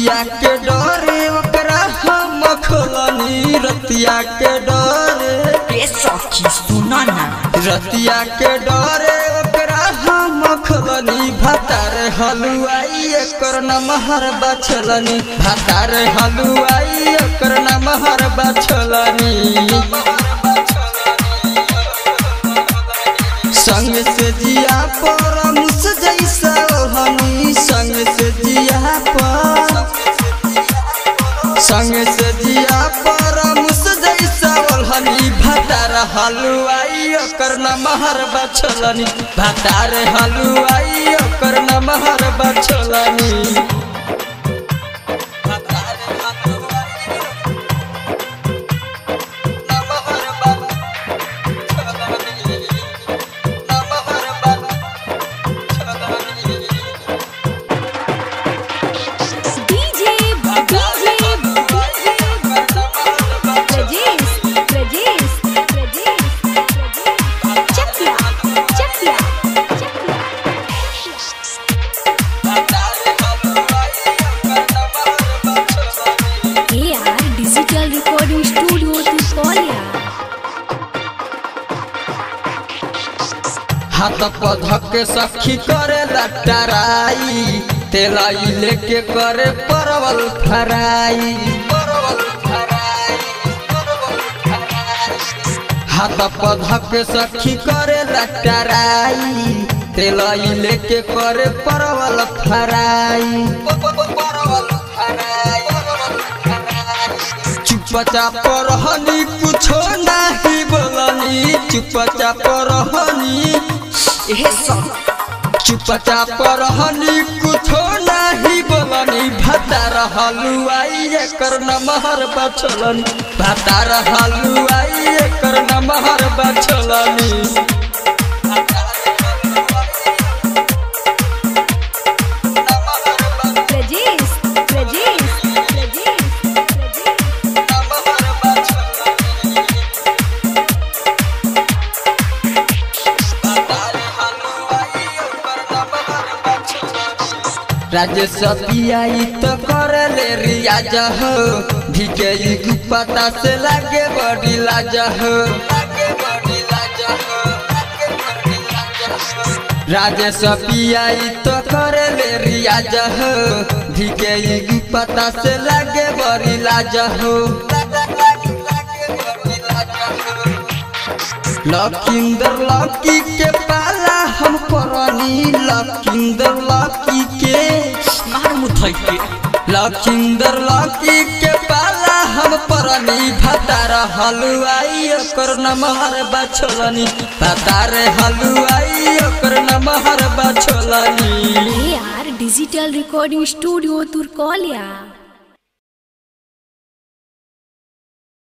रतिया के डरे ओकरा हम खोलनी रतिया के डरे ए सखी सुना ना रतिया के डरे ओकरा हम खोलनी भतार हलुआई एकर नमहर बछलनी भतार हलुआई एकर नमहर बछलनी संग से जिया पर मुस जैसा हनी संग से जिया पर मुस जैसा हनी भतार हलुआई ओकर नमहर बछलनी भतार हलुआई ओकर नमहर बछलनी हाथ पधक के सखी करे लटराई तेलाई लेके करे परवल फराई हाथ पधक के सखी करे लटराई तेलाई लेके करे परवल फराई चुपचाप रहनी कुछो नहीं बोलनी चुपचाप रहनी चुपचाप रहनी कुछो नहीं बोलनी भतार हलुआई एकर नमहर बछलनी भतार हलुआई एकर नमहर बछलनी राजेश पियाई तो करे ले रियाज हो भिगई गुप्ता से लागे बड़ी लाज हो राजेश पियाई तो करे ले रियाज हो भिगई गुप्ता से लागे बड़ी लाज हो लखिंदर लकी के पाला हम परनी लखिंदर लकी के लखिंदर लकी के पाला हम परनी भतार हलुआई ओकर नमहर बछलनी भतार हलुआई ओकर नमहर बछलनी यार डिजिटल रिकॉर्डिंग स्टूडियो तुर्कोलिया।